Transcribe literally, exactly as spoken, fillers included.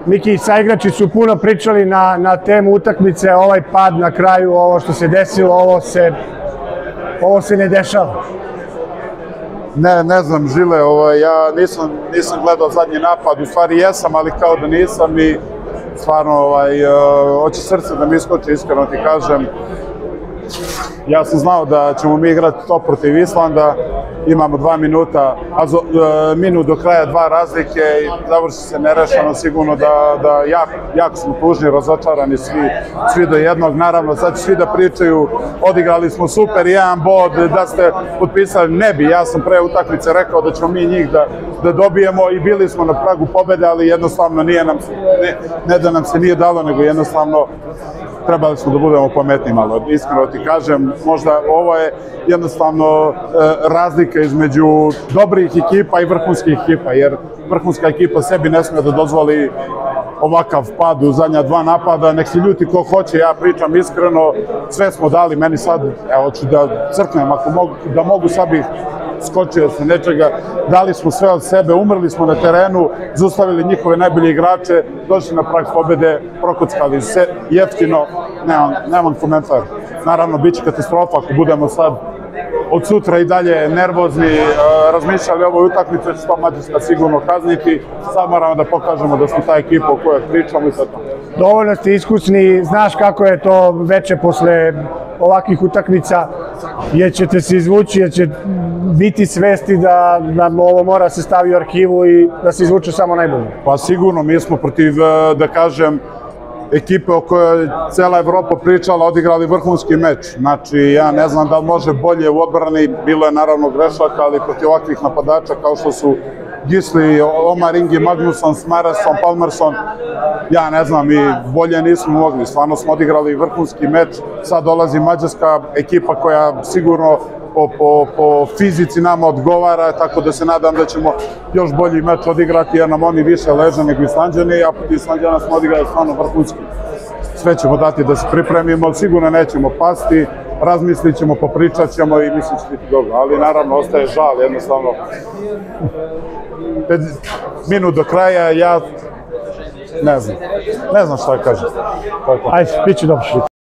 Miki, saigrači su puno pričali na, na temu utakmice, ovaj pad na kraju, ovo što se desilo, ovo se, ovo se ne dešava. Ne, ne znam, Žile, ovaj, ja nisam, nisam gledao zadnji napad, u stvari jesam, ali kao da nisam i stvarno, ovaj, uh, hoće srce da mi iskoči, iskreno ti kažem. Ja sam znao da ćemo mi igrati to protiv Islanda, imamo dva minuta, a zo, e, minut do kraja dva razlike i završi se nerešeno, sigurno da, da jako, jako smo tužni, razočarani svi, svi do jednog, naravno sad će svi da pričaju, odigrali smo super, jedan bod, da ste potpisali, ne bi, ja sam pre utakmice rekao da ćemo mi njih da, da dobijemo i bili smo na pragu pobede, ali jednostavno nije nam, ne, ne da nam se nije dalo, nego jednostavno trebali smo da budemo pametni malo, iskreno ti kažem, možda ovo je jednostavno e, razlika između dobrih ekipa i vrhunskih ekipa, jer vrhunska ekipa sebi ne smije da dozvoli ovakav pad u zadnja dva napada, nek se ljuti ko hoće, ja pričam iskreno, sve smo dali, meni sad, evo ću da crknem, ako mogu, da mogu sad bih skočio sa nečega, dali smo sve od sebe, umrli smo na terenu, zaustavili njihove najbolje igrače, došli na prag pobede, prokockali se jeftino, nemam, nemam komentar. Naravno, bit će katastrofa ako budemo sad od sutra i dalje nervozni, razmišljali o ovoj utakmici, će to Mađarska sigurno kazniti, sad moramo da pokažemo da smo ta ekipa o kojoj pričamo i sad to. Dovoljno ste iskusni, znaš kako je to veče posle ovakvih utakmica, jer ćete se izvući, jer će biti svesti da nam ovo mora se stavi u arhivu i da se izvuče samo najbolje. Pa sigurno, mi smo protiv, da kažem, ekipe o kojoj cela Evropa pričala, odigrali vrhunski meč. Znači, ja ne znam da li može bolje u odbrani, bilo je naravno grešaka, ali protiv ovakvih napadača kao što su Gisli, Omar Ingi, Magnusson, Smareson, Palmerson, ja ne znam, i bolje nismo mogli. Stvarno smo odigrali vrhunski meč, sad dolazi mađarska ekipa koja sigurno po, po, po fizici nama odgovara, tako da se nadam da ćemo još bolji meč odigrati, jer nam oni više leže nego Islanđani, a protiv Islanđana smo odigrali stvarno vrhunski. Sve ćemo dati da se pripremimo, sigurno nećemo pasti, razmislit ćemo, popričat ćemo i mislim će biti dobro, ali naravno ostaje žal, jednostavno. Minut do kraja, ja ne znam, ne znam šta da kažem. Ajde, bit će dobro.